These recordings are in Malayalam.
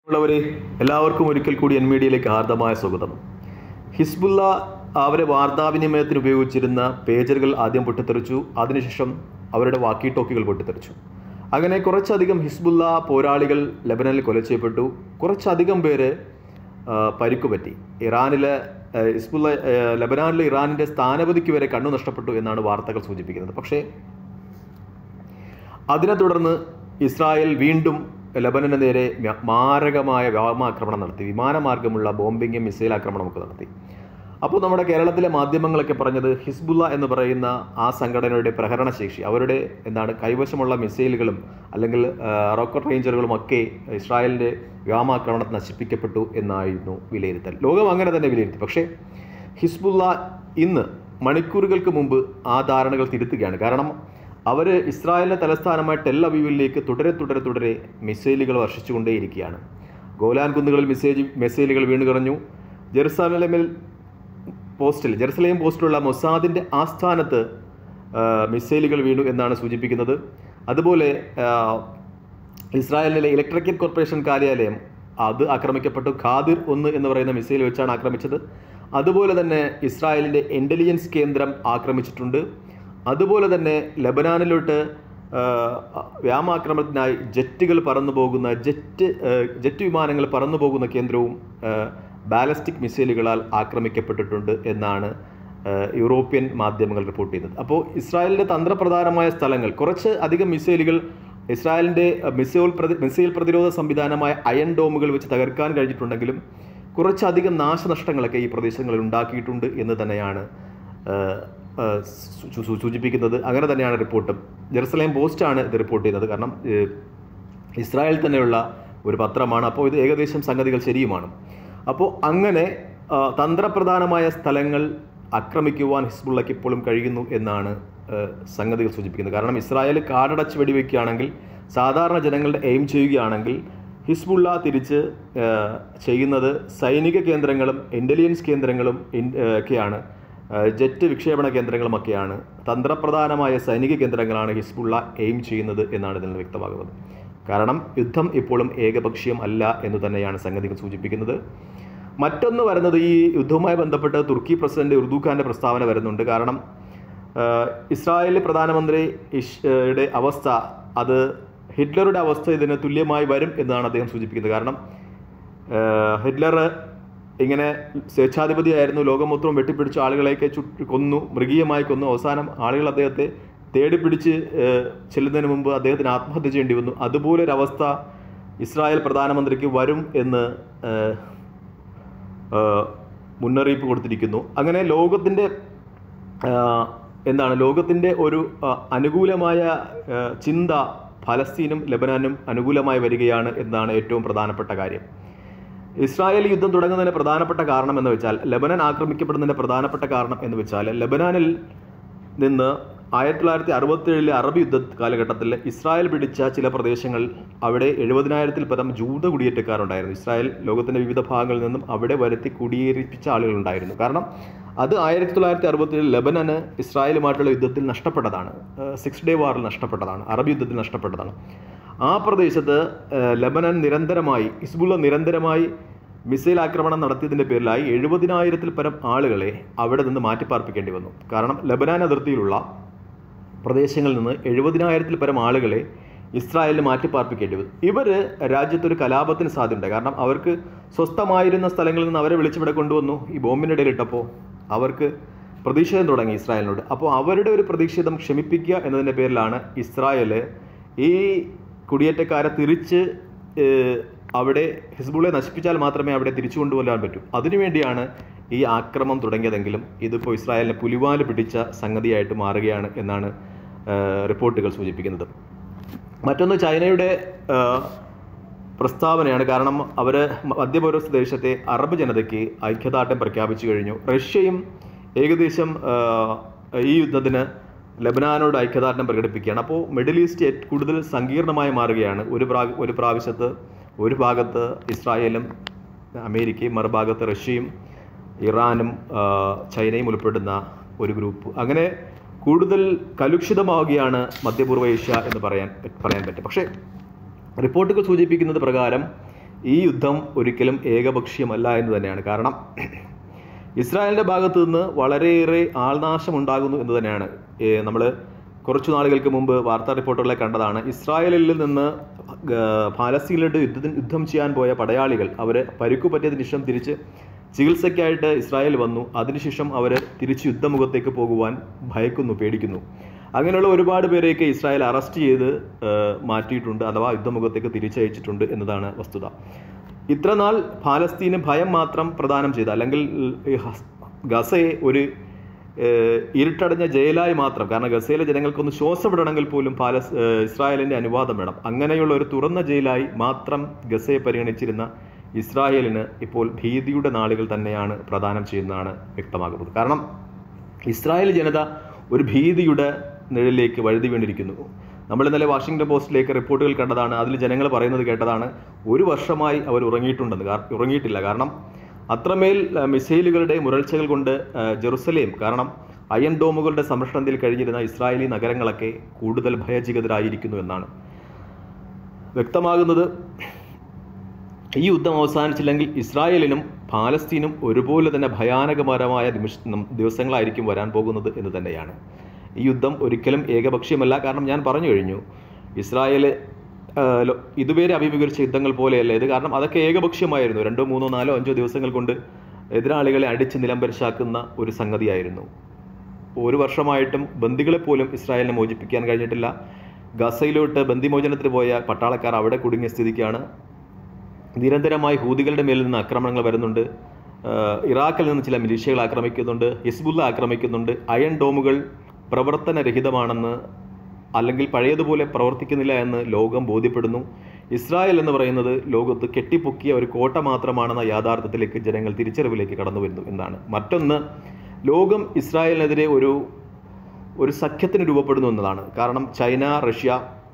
ഉള്ളവരെ എല്ലാവർക്കും ഒരിക്കൽ കൂടി എൻ മീഡിയയിലേക്ക് ഹാർദമായ സ്വാഗതം. ഹിസ്ബുള്ള അവരെ വാർത്താവിനിമയത്തിന് ഉപയോഗിച്ചിരുന്ന പേജറുകൾ ആദ്യം പൊട്ടിത്തെറിച്ചു. അതിനുശേഷം അവരുടെ വാക്കി ടോക്കികൾ പൊട്ടിത്തെറിച്ചു. അങ്ങനെ കുറച്ചധികം ഹിസ്ബുള്ള പോരാളികൾ ലെബനനിൽ കൊല ചെയ്യപ്പെട്ടു. കുറച്ചധികം പേര് പരിക്കുപറ്റി. ഹിസ്ബുള്ള ലെബനാനിലെ ഇറാനിൻ്റെ സ്ഥാനപതിക്ക് വരെ കണ്ണു നഷ്ടപ്പെട്ടു എന്നാണ് വാർത്തകൾ സൂചിപ്പിക്കുന്നത്. പക്ഷേ അതിനെ തുടർന്ന് ഇസ്രായേൽ വീണ്ടും ലെബനന് നേരെ മാരകമായ വ്യോമാക്രമണം നടത്തി. വിമാനമാർഗമുള്ള ബോംബിങ്ങും മിസൈൽ ആക്രമണമൊക്കെ നടത്തി. അപ്പോൾ നമ്മുടെ കേരളത്തിലെ മാധ്യമങ്ങളൊക്കെ പറഞ്ഞത് ഹിസ്ബുള്ള എന്ന് പറയുന്ന ആ സംഘടനയുടെ പ്രഹരണശേഷി, അവരുടെ കൈവശമുള്ള മിസൈലുകളും അല്ലെങ്കിൽ റോക്കറ്റ് റേഞ്ചറുകളും ഒക്കെ ഇസ്രായേലിൻ്റെ വ്യോമാക്രമണത്തിൽ നശിപ്പിക്കപ്പെട്ടു എന്നായിരുന്നു വിലയിരുത്തൽ. ലോകം അങ്ങനെ തന്നെ വിലയിരുത്തി. പക്ഷേ ഹിസ്ബുള്ള ഇന്ന് മണിക്കൂറുകൾക്ക് മുമ്പ് ആ ധാരണകൾ തിരുത്തുകയാണ്. കാരണം അവർ ഇസ്രായേലിൻ്റെ തലസ്ഥാനമായ ടെൽ അവീവിലേക്ക് തുടരെ മിസൈലുകൾ വർഷിച്ചുകൊണ്ടേയിരിക്കുകയാണ്. ഗോലാൻ കുന്നുകളിൽ മിസൈലുകൾ വീണുകിറഞ്ഞു. ജെറുസലേം പോസ്റ്റിലുള്ള മൊസാദിൻ്റെ ആസ്ഥാനത്ത് മിസൈലുകൾ വീണു എന്നാണ് സൂചിപ്പിക്കുന്നത്. അതുപോലെ ഇസ്രായേലിലെ ഇലക്ട്രിക്കൽ കോർപ്പറേഷൻ കാര്യാലയം അത് ആക്രമിക്കപ്പെട്ടു. ഖാദിർ 1 എന്ന് പറയുന്ന മിസൈൽ വെച്ചാണ് ആക്രമിച്ചത്. അതുപോലെ തന്നെ ഇസ്രായേലിൻ്റെ ഇൻ്റലിജൻസ് കേന്ദ്രം ആക്രമിച്ചിട്ടുണ്ട്. അതുപോലെ തന്നെ ലെബനാനിലോട്ട് വ്യോമാക്രമണത്തിനായി ജെറ്റ് വിമാനങ്ങൾ പറന്നു പോകുന്ന കേന്ദ്രവും ബാലസ്റ്റിക് മിസൈലുകളാൽ ആക്രമിക്കപ്പെട്ടിട്ടുണ്ട് എന്നാണ് യൂറോപ്യൻ മാധ്യമങ്ങൾ റിപ്പോർട്ട് ചെയ്യുന്നത്. അപ്പോൾ ഇസ്രായേലിൻ്റെ തന്ത്രപ്രധാനമായ സ്ഥലങ്ങൾ, കുറച്ച് അധികം മിസൈലുകൾ ഇസ്രായേലിൻ്റെ മിസൈൽ പ്രതിരോധ സംവിധാനമായ അയൺ ഡോമുകൾ വെച്ച് തകർക്കാൻ കഴിഞ്ഞിട്ടുണ്ടെങ്കിലും കുറച്ചധികം നാശനഷ്ടങ്ങളൊക്കെ ഈ പ്രദേശങ്ങളിൽ ഉണ്ടാക്കിയിട്ടുണ്ട് എന്ന് തന്നെയാണ് സൂചിപ്പിക്കുന്നത്. അങ്ങനെ തന്നെയാണ് റിപ്പോർട്ടും. ജെറുസലേം പോസ്റ്റാണ് ഇത് റിപ്പോർട്ട് ചെയ്യുന്നത്. കാരണം ഇസ്രായേൽ തന്നെയുള്ള ഒരു പത്രമാണ്. അപ്പോൾ ഇത് ഏകദേശം സംഗതികൾ ശരിയുമാണ്. അപ്പോൾ അങ്ങനെ തന്ത്രപ്രധാനമായ സ്ഥലങ്ങൾ ആക്രമിക്കുവാൻ ഹിസ്ബുള്ളയ്ക്ക് ഇപ്പോഴും കഴിയുന്നു എന്നാണ് സംഗതികൾ സൂചിപ്പിക്കുന്നത്. കാരണം ഇസ്രായേൽ കാടടച്ച് വെടിവെക്കുകയാണെങ്കിൽ, സാധാരണ ജനങ്ങളുടെ എയിം ചെയ്യുകയാണെങ്കിൽ, ഹിസ്ബുള്ള തിരിച്ച് ചെയ്യുന്നത് സൈനിക കേന്ദ്രങ്ങളും ഇൻ്റലിജൻസ് കേന്ദ്രങ്ങളും ഒക്കെയാണ്, ജെറ്റ് വിക്ഷേപണ കേന്ദ്രങ്ങളുമൊക്കെയാണ്. തന്ത്രപ്രധാനമായ സൈനിക കേന്ദ്രങ്ങളാണ് ഹിസ്ബുള്ള എയിം ചെയ്യുന്നത് എന്നാണ് ഇതിൽ നിന്ന് വ്യക്തമാകുന്നത്. കാരണം യുദ്ധം ഇപ്പോഴും ഏകപക്ഷീയം അല്ല എന്ന് തന്നെയാണ് സംഗതികൾ സൂചിപ്പിക്കുന്നത്. മറ്റൊന്ന് വരുന്നത്, ഈ യുദ്ധവുമായി ബന്ധപ്പെട്ട് തുർക്കി പ്രസിഡന്റ് ഉർദുഖാൻ്റെ പ്രസ്താവന വരുന്നുണ്ട്. കാരണം ഇസ്രായേൽ പ്രധാനമന്ത്രിയുടെ അവസ്ഥ, അത് ഹിറ്റ്ലറുടെ അവസ്ഥ ഇതിന് തുല്യമായി വരും എന്നാണ് അദ്ദേഹം സൂചിപ്പിക്കുന്നത്. കാരണം ഹിറ്റ്ലർ ഇങ്ങനെ സ്വേച്ഛാധിപതിയായിരുന്നു. ലോകം മൊത്തം വെട്ടിപ്പിടിച്ച ആളുകളെയൊക്കെ മൃഗീയമായി കൊന്നു. അവസാനം ആളുകൾ അദ്ദേഹത്തെ തേടിപ്പിടിച്ച് ചെല്ലുന്നതിന് മുമ്പ് അദ്ദേഹത്തിന് ആത്മഹത്യ ചെയ്യേണ്ടി വന്നു. അതുപോലൊരവസ്ഥ ഇസ്രായേൽ പ്രധാനമന്ത്രിക്ക് വരും എന്ന് മുന്നറിയിപ്പ് കൊടുത്തിരിക്കുന്നു. അങ്ങനെ ലോകത്തിൻ്റെ ഒരു അനുകൂലമായ ചിന്ത ഫലസ്തീനും ലെബനാനും അനുകൂലമായി വരികയാണ് എന്നാണ് ഏറ്റവും പ്രധാനപ്പെട്ട കാര്യം. ഇസ്രായേൽ യുദ്ധം തുടങ്ങുന്നതിന് പ്രധാനപ്പെട്ട കാരണം എന്ന് വെച്ചാൽ, ലെബനൻ ആക്രമിക്കപ്പെടുന്നതിൻ്റെ പ്രധാനപ്പെട്ട കാരണം എന്ന് വെച്ചാൽ, ലെബനാനിൽ നിന്ന് 1967 അറബ് യുദ്ധ കാലഘട്ടത്തിൽ ഇസ്രായേൽ പിടിച്ച ചില പ്രദേശങ്ങൾ, അവിടെ 70,000-ൽ പരം ജൂത കുടിയേറ്റക്കാരുണ്ടായിരുന്നു. ഇസ്രായേൽ ലോകത്തിൻ്റെ വിവിധ ഭാഗങ്ങളിൽ നിന്നും അവിടെ വരുത്തി കുടിയേറിപ്പിച്ച ആളുകളുണ്ടായിരുന്നു. കാരണം അത് 1967 ലെബനന് ഇസ്രായേലുമായിട്ടുള്ള യുദ്ധത്തിൽ നഷ്ടപ്പെട്ടതാണ്. 6 ഡേ വാറിൽ നഷ്ടപ്പെട്ടതാണ്, അറബ് യുദ്ധത്തിൽ നഷ്ടപ്പെട്ടതാണ്. ആ പ്രദേശത്ത് ലെബനൻ ഹിസ്ബുള്ള നിരന്തരമായി മിസൈൽ ആക്രമണം നടത്തിയതിൻ്റെ പേരിലായി 70,000-ൽ പരം ആളുകളെ അവിടെ നിന്ന് മാറ്റിപ്പാർപ്പിക്കേണ്ടി വന്നു. കാരണം ലെബനാൻ അതിർത്തിയിലുള്ള പ്രദേശങ്ങളിൽ നിന്ന് 70,000-ൽ പരം ആളുകളെ ഇസ്രായേലിന് മാറ്റിപ്പാർപ്പിക്കേണ്ടി വന്നു. ഇവർ രാജ്യത്തൊരു കലാപത്തിന് സാധ്യതയുണ്ട്. കാരണം അവർക്ക് സ്വസ്ഥമായിരുന്ന സ്ഥലങ്ങളിൽ നിന്ന് അവരെ വിളിച്ചിവിടെ കൊണ്ടുവന്നു. ഈ ബോംബിനിടയിലിട്ടപ്പോൾ അവർക്ക് പ്രതിഷേധം തുടങ്ങി ഇസ്രായേലിനോട്. അപ്പോൾ അവരുടെ ഒരു പ്രതിഷേധം ക്ഷമിപ്പിക്കുക എന്നതിൻ്റെ പേരിലാണ് ഇസ്രായേൽ ഈ കുടിയേറ്റക്കാരെ തിരിച്ച് അവിടെ ഹിസ്ബുള്ളയെ നശിപ്പിച്ചാൽ മാത്രമേ അവിടെ തിരിച്ചു കൊണ്ടുവരാൻ പറ്റൂ. അതിനുവേണ്ടിയാണ് ഈ ആക്രമണം തുടങ്ങിയതെങ്കിലും ഇതിപ്പോൾ ഇസ്രായേലിനെ പുലിവാല് പിടിച്ച സംഗതിയായിട്ട് മാറുകയാണ് എന്നാണ് റിപ്പോർട്ടുകൾ സൂചിപ്പിക്കുന്നത്. മറ്റൊന്ന് ചൈനയുടെ പ്രസ്താവനയാണ്. കാരണം അവർ മധ്യപൗരസ്ത്യ ദേശത്തെ അറബ് ജനതയ്ക്ക് ഐക്യദാർഢ്യം പ്രഖ്യാപിച്ചു കഴിഞ്ഞു. റഷ്യയും ഏകദേശം ഈ യുദ്ധത്തിന് ലെബനാനോട് ഐക്യദാർഢ്യം പ്രകടിപ്പിക്കുകയാണ്. അപ്പോൾ മിഡിൽ ഈസ്റ്റ് കൂടുതൽ സങ്കീർണമായി മാറുകയാണ്. ഒരു ഭാഗത്ത് ഇസ്രായേലും അമേരിക്കയും, മറുഭാഗത്ത് റഷ്യയും ഇറാനും ചൈനയും ഉൾപ്പെടുന്ന ഒരു ഗ്രൂപ്പ്. അങ്ങനെ കൂടുതൽ കലുഷിതമാവുകയാണ് മധ്യപൂർവ്വ ഏഷ്യ എന്ന് പറയാൻ പറ്റും. പക്ഷേ റിപ്പോർട്ടുകൾ സൂചിപ്പിക്കുന്നത് പ്രകാരം ഈ യുദ്ധം ഒരിക്കലും ഏകപക്ഷീയമല്ല എന്ന് തന്നെയാണ്. കാരണം ഇസ്രായേലിൻ്റെ ഭാഗത്തു നിന്ന് വളരെയേറെ ആൾനാശം ഉണ്ടാകുന്നു എന്ന് തന്നെയാണ്. നമ്മൾ കുറച്ചു നാളുകൾക്ക് മുമ്പ് വാർത്താ റിപ്പോർട്ടുകളെ കണ്ടതാണ്. ഇസ്രായേലിൽ നിന്ന് പാലസ്തീനിലോട്ട് യുദ്ധം ചെയ്യാൻ പോയ പടയാളികൾ അവർ പരിക്കു പറ്റിയതിന് ശേഷം തിരിച്ച് ചികിത്സയ്ക്കായിട്ട് ഇസ്രായേൽ വന്നു. അതിനുശേഷം അവർ തിരിച്ച് യുദ്ധമുഖത്തേക്ക് പോകുവാൻ ഭയക്കുന്നു, പേടിക്കുന്നു. അങ്ങനെയുള്ള ഒരുപാട് പേരെയൊക്കെ ഇസ്രായേൽ അറസ്റ്റ് ചെയ്ത് മാറ്റിയിട്ടുണ്ട്, അഥവാ യുദ്ധമുഖത്തേക്ക് തിരിച്ചയച്ചിട്ടുണ്ട് എന്നതാണ് വസ്തുത. ഇത്രനാൾ പാലസ്തീന് ഭയം മാത്രം പ്രദാനം ചെയ്ത, അല്ലെങ്കിൽ ഗസയെ ഒരു ഇരുട്ടടഞ്ഞ ജയിലായി മാത്രം, കാരണം ഗസയിലെ ജനങ്ങൾക്കൊന്ന് ശ്വാസപ്പെടണമെങ്കിൽ പോലും ഇസ്രായേലിൻ്റെ അനുവാദം വേണം, അങ്ങനെയുള്ള ഒരു തുറന്ന ജയിലായി മാത്രം ഗസയെ പരിഗണിച്ചിരുന്ന ഇസ്രായേലിന് ഇപ്പോൾ ഭീതിയുടെ നാളുകൾ തന്നെയാണ് പ്രദാനം ചെയ്യുന്നതാണ് വ്യക്തമാകുന്നത്. കാരണം ഇസ്രായേൽ ജനത ഒരു ഭീതിയുടെ നിഴലിലേക്ക് വഴുതി വീണിരിക്കുന്നു. നമ്മൾ ഇന്നലെ വാഷിംഗ്ടൺ പോസ്റ്റിലേക്ക് റിപ്പോർട്ടുകൾ കണ്ടതാണ്. അതിൽ ജനങ്ങൾ പറയുന്നത് കേട്ടതാണ്, 1 വർഷമായി അവർ ഉറങ്ങിയിട്ടില്ല. കാരണം അത്രമേൽ മിസൈലുകളുടെ മുരൾച്ചകൾ കൊണ്ട് ജെറുസലേം, കാരണം അയൺ ഡോമുകളുടെ സംരക്ഷണത്തിൽ കഴിഞ്ഞിരുന്ന ഇസ്രായേലി നഗരങ്ങളൊക്കെ കൂടുതൽ ഭയചകിതരായിരിക്കുന്നു എന്നാണ് വ്യക്തമാകുന്നത്. ഈ യുദ്ധം അവസാനിച്ചില്ലെങ്കിൽ ഇസ്രായേലിനും പാലസ്തീനും ഒരുപോലെ തന്നെ ഭയാനകപരമായ ദിവസങ്ങളായിരിക്കും വരാൻ പോകുന്നത് എന്ന് തന്നെയാണ്. ഈ യുദ്ധം ഒരിക്കലും ഏകപക്ഷീയമല്ല. കാരണം ഞാൻ പറഞ്ഞു കഴിഞ്ഞു, ഇസ്രായേൽ ഇതുവരെ അഭിമുഖീകരിച്ച യുദ്ധങ്ങൾ പോലെയല്ല ഇത്. കാരണം അതൊക്കെ ഏകപക്ഷീയമായിരുന്നു. 2, 3, 4, 5 ദിവസങ്ങൾ കൊണ്ട് എതിരാളികളെ അടിച്ച് നിലംപരിശാക്കുന്ന ഒരു സംഗതിയായിരുന്നു. 1 വർഷമായിട്ടും ബന്ദികളെ പോലും ഇസ്രായേലിനെ മോചിപ്പിക്കാൻ കഴിഞ്ഞിട്ടില്ല. ഗസയിലോട്ട് ബന്ദിമോചനത്തിന് പോയ പട്ടാളക്കാർ അവിടെ കുടുങ്ങിയ സ്ഥിതിക്കാണ്. നിരന്തരമായി ഹൂതികളുടെ മേലിൽ നിന്ന് ആക്രമണങ്ങൾ വരുന്നുണ്ട്. ഇറാഖിൽ നിന്ന് ചില മിലീഷ്യകൾ ആക്രമിക്കുന്നുണ്ട്, ഹിസ്ബുള്ള ആക്രമിക്കുന്നുണ്ട്. അയൺ ഡോമുകൾ പ്രവർത്തനരഹിതമാണെന്ന്, അല്ലെങ്കിൽ പഴയതുപോലെ പ്രവർത്തിക്കുന്നില്ല എന്ന് ലോകം ബോധ്യപ്പെടുന്നു. ഇസ്രായേൽ എന്ന് പറയുന്നത് ലോകത്ത് കെട്ടിപ്പൊക്കിയ ഒരു കോട്ട മാത്രമാണെന്ന യാഥാർത്ഥ്യത്തിലേക്ക് ജനങ്ങൾ തിരിച്ചറിവിലേക്ക് കടന്നു വരുന്നു എന്നാണ്. മറ്റൊന്ന്, ലോകം ഇസ്രായേലിനെതിരെ ഒരു സഖ്യത്തിന് രൂപപ്പെടുന്നു എന്നതാണ്. കാരണം ചൈന, റഷ്യ,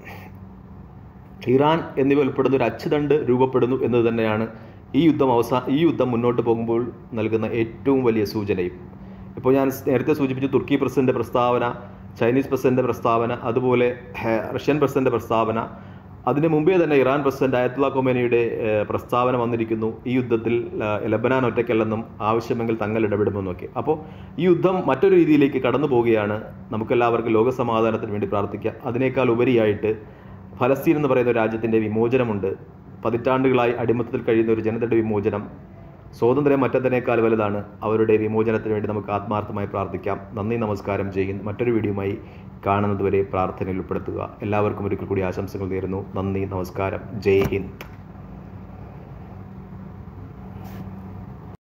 ഇറാൻ എന്നിവ ഉൾപ്പെടുന്ന ഒരു അച്ചുതണ്ട് രൂപപ്പെടുന്നു എന്നത് തന്നെയാണ് ഈ യുദ്ധം മുന്നോട്ട് പോകുമ്പോൾ നൽകുന്ന ഏറ്റവും വലിയ സൂചനയും. ഇപ്പോൾ ഞാൻ നേരത്തെ സൂചിപ്പിച്ചു, തുർക്കി പ്രസിഡന്റ് പ്രസ്താവന, ചൈനീസ് പ്രസിഡന്റ് പ്രസ്താവന, അതുപോലെ റഷ്യൻ പ്രസിഡന്റ് പ്രസ്താവന, അതിന് മുമ്പേ തന്നെ ഇറാൻ പ്രസിഡന്റ് അയത്തുള്ള ഖൊമേനിയുടെ പ്രസ്താവന വന്നിരിക്കുന്നു. ഈ യുദ്ധത്തിൽ ലെബനാൻ ഒറ്റയ്ക്കല്ലെന്നും ആവശ്യമെങ്കിൽ തങ്ങൾ ഇടപെടുമെന്നൊക്കെ. അപ്പോൾ ഈ യുദ്ധം മറ്റൊരു രീതിയിലേക്ക് കടന്നു പോവുകയാണ്. നമുക്കെല്ലാവർക്കും ലോകസമാധാനത്തിന് വേണ്ടി പ്രാർത്ഥിക്കാം. അതിനേക്കാൾ ഉപരിയായിട്ട് ഫലസ്തീൻ എന്ന് പറയുന്ന ഒരു രാജ്യത്തിൻ്റെ വിമോചനമുണ്ട്. പതിറ്റാണ്ടുകളായി അടിമത്തത്തിൽ കഴിയുന്ന ഒരു ജനതയുടെ വിമോചനം സ്വാതന്ത്ര്യം മറ്റതിനേക്കാൾ വലുതാണ്. അവരുടെ വിമോചനത്തിന് വേണ്ടി നമുക്ക് ആത്മാർത്ഥമായി പ്രാർത്ഥിക്കാം. നന്ദി, നമസ്കാരം. ജയ് ഹിന്ദ്. മറ്റൊരു വീഡിയോയുമായി കാണുന്നതുവരെ പ്രാർത്ഥനയിൽ ഉൾപ്പെടുത്തുക. എല്ലാവർക്കും ഒരിക്കൽ കൂടി ആശംസകൾ നേരുന്നു. നന്ദി, നമസ്കാരം. ജയ് ഹിന്ദ്.